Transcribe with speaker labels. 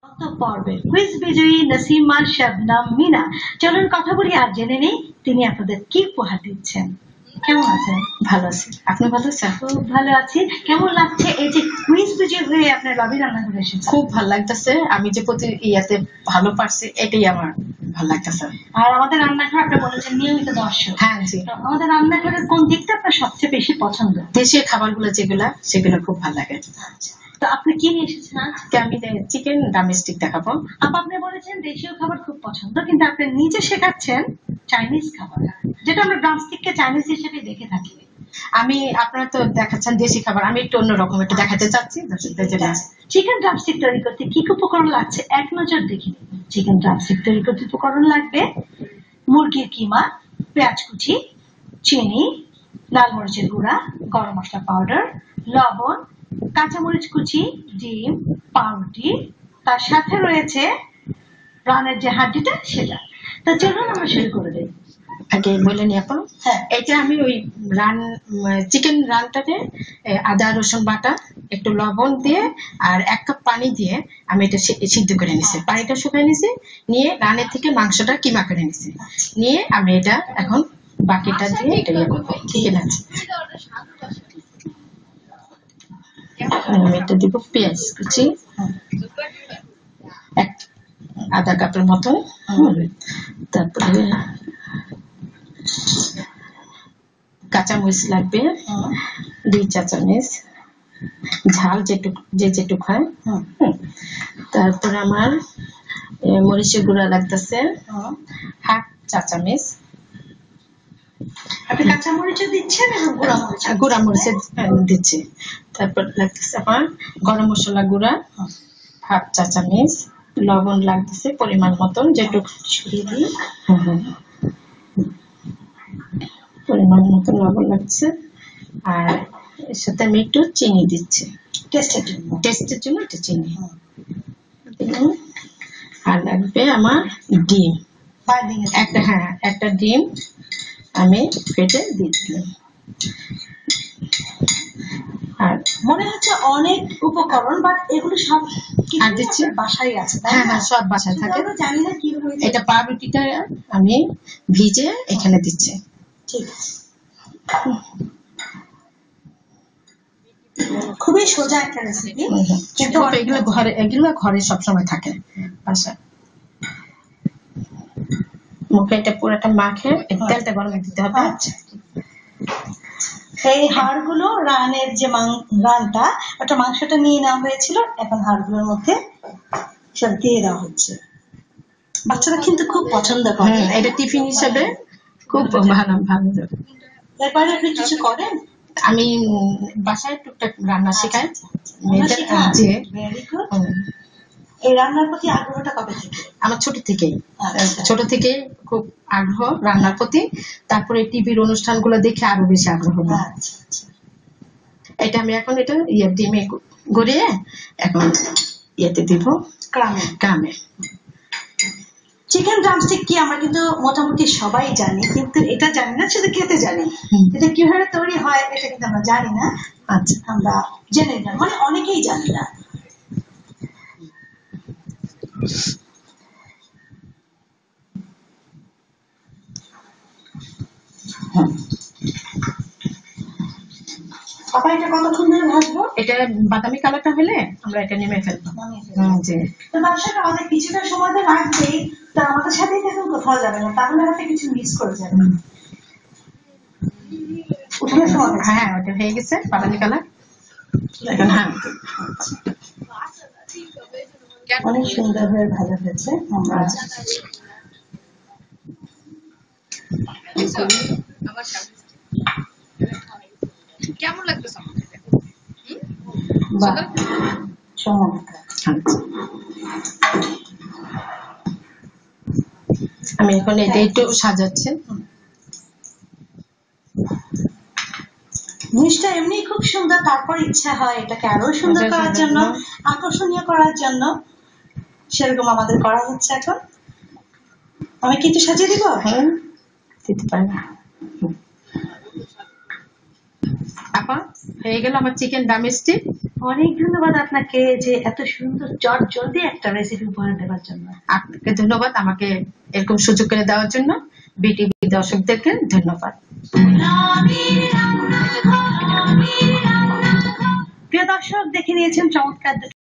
Speaker 1: পর্বে কুইজ বিজয়ী নাসিমা শবনম মিনা। চলুন কথা বলি আর জেনে নেই তিনি আপনাদের কি উপহার দিচ্ছেন। কেমন আছেন?
Speaker 2: ভালো আছি, আপনি ভালো আছেন?
Speaker 1: খুব ভালো আছি। কেমন লাগছে এই যে কুইজ বিজয়ী হয়ে আপনার লবি রান্নাঘরে এসেছেন?
Speaker 2: খুব ভালো লাগতেছে, আমি যে প্রতি ইয়াতে ভালো পারছি এটাই আমার ভালো লাগতেছে।
Speaker 1: আর আমাদের রান্নাঘর আপনি বলেছেন নিয়মিত দর্শক।
Speaker 2: হ্যাঁ জি।
Speaker 1: আমাদের রান্নাঘরের কোন দিকটা আপনার সবচেয়ে বেশি পছন্দ?
Speaker 2: দেশীয় খাবারগুলো যেগুলা সেগুলো খুব ভালো লাগে।
Speaker 1: তো আপনি কি নিয়ে এসেছেন?
Speaker 2: আমি চিকেন ড্রামস্টিক দেখাবো।
Speaker 1: আপনি বলেছেন দেশীয় খাবার খুব পছন্দ, কিন্তু আপনি নিজে শেখাচ্ছেন চাইনিজ খাবার, যেটা আমরা ড্রামস্টিককে চাইনিজ হিসেবে দেখে থাকি।
Speaker 2: আমি আপনারা তো দেখাচ্ছেন দেশি খাবার, আমি একটু অন্যরকম একটু দেখাতে চাচ্ছি।
Speaker 1: চিকেন ড্রামস্টিক তৈরি করতে কি কি উপকরণ লাগছে এক নজর দেখি। চিকেন ড্রামস্টিক তৈরি করতে উপকরণ লাগবে মুরগির কিমা, পেঁয়াজ কুচি, চিনি, লাল মরিচের গুঁড়া, গরম মশলা পাউডার, লবণ, কাঁচামরিচ কুচি, ডিম, পাউরুটি, তার সাথে রয়েছে রানের যে হাড্ডিটা সেটা। তা চলুন আমরা শুরু করে দিই।
Speaker 2: আগে বলে নি আপা। এটা আমি ওই রান চিকেন রানটাকে আদা রসুন বাটা, একটু লবণ দিয়ে আর 1 কাপ পানি দিয়ে আমি এটা সিদ্ধ করে নিছি। পানিটা শুকিয়ে নিছি, নিয়ে রানের থেকে মাংসটা কিমা করে নিছি, নিয়ে আমি এটা এখন বাকিটা দিয়ে এটা ইয়ে করবো। ঠিক আছে, আমি এটা দিব পেঁয়াজ কুচি 1/2 কাপের মতো, তারপরে কাঁচামরিচ লাগবে 2 চা চামচ, ঝাল যেটুক হয়। তারপরে আমার মরিচের গুঁড়া লাগতেছে 1/2 চা চামচ।
Speaker 1: আপনি কাঁচামরিচও দিচ্ছেন এবং
Speaker 2: গুঁড়া মরিচ দিচ্ছি। তারপর লাগতেছে আমার গরম মশলা গুঁড়া 1/2 চা চামচ, লবণ লাগতেছে পরিমাণ মতন, যেটুক পরিমাণ মতো লবণ লাগছে। আর এর সাথে আমি একটু চিনি দিচ্ছি টেস্টের জন্য একটু চিনি। আর লাগবে আমার ডিম, একটা ডিম আমি ফেটে দিচ্ছিলাম।
Speaker 1: আর মনে হচ্ছে অনেক উপকরণ, বাট এগুলো সব
Speaker 2: আর দিচ্ছি
Speaker 1: বাসায় আছে।
Speaker 2: হ্যাঁ সব বাসায় থাকে।
Speaker 1: জানি না কিভাবে
Speaker 2: এটা পাউরুটিটা আমি ভিজে এখানে দিচ্ছি।
Speaker 1: ঠিক আছে, খুবই সোজা একটা রেসিপি,
Speaker 2: কিন্তু এগুলো ঘরে সবসময় থাকে বাসায়। মুখে এটা পুরোটা মাখে তেলটা গরম দিতে হবে।
Speaker 1: এই হাড়গুলো রানের যে রানটা ওটা মাংসটা নিয়ে নেওয়া হয়েছিল, এখন হাড়গুলোর মধ্যে সব দিয়ে দেওয়া হচ্ছে। বাচ্চারা কিন্তু খুব পছন্দ করে
Speaker 2: এটা টিফিন হিসেবে খুব ভালো।
Speaker 1: এরপরে আপনি কিছু করেন?
Speaker 2: আমি বাসায় টুকটাক রান্না শেখাই।
Speaker 1: এই রান্নার প্রতি আগ্রহটা কবে থেকে?
Speaker 2: আমার ছোট থেকে খুব আগ্রহ রান্নার প্রতি। তারপরে টিভির অনুষ্ঠানগুলো দেখে আরো বেশি আগ্রহ। এটা আমি এখন এটা ডিমে গড়িয়ে এখন ইয়েতে দিব গ্রামে।
Speaker 1: চিকেন ড্রামস্টিক কি আমরা কিন্তু মোটামুটি সবাই জানি, কিন্তু এটা জানি না শুধু খেতে জানি। এটা কিভাবে তৈরি হয় এটা কিন্তু আমরা জানি না।
Speaker 2: আচ্ছা,
Speaker 1: আমরা জেনে না, মানে অনেকেই জানি না। এটা কতক্ষণ ধরে ভাজবো?
Speaker 2: এটা বাদামি কালারটা হলে আমরা এটা নেমে ফেলবো।
Speaker 1: তো দর্শক আমাদের কিছুটা সময় তো লাগবেই, তো আমাদের সাথেই দেখুন কোথাও যাবে না, তাহলে হয়তো কিছু মিস করে যাবে।
Speaker 2: হ্যাঁ ওটা হয়ে গেছে বাদামি কালার। এখন
Speaker 1: অনেক সুন্দর হয়ে ভাজা হয়েছে। আমরা
Speaker 3: কেমন লাগতেছে
Speaker 2: আমি এখন এটা একটু সাজাচ্ছি।
Speaker 1: জিনিসটা এমনি খুব সুন্দর, তারপর ইচ্ছা হয় এটাকে আরো সুন্দর করার জন্য, আকর্ষণীয় করার জন্য। সেরকম আমাদের করা হচ্ছে এখন। আমি কি একটু সাজিয়ে দিব?
Speaker 2: দিতে পারি। আপা হয়ে গেল আমার চিকেন ড্রামস্টিক।
Speaker 1: অনেক ধন্যবাদ আপনাকে যে এত সুন্দর চট জলদি একটা রেসিপি উপহার দেওয়ার জন্য।
Speaker 2: আপনাকে ধন্যবাদ আমাকে এরকম সুযোগ করে দেওয়ার জন্য। বিটিভি দর্শকদেরকে ধন্যবাদ।
Speaker 1: প্রিয় দর্শক, দেখে নিয়েছেন চমৎকার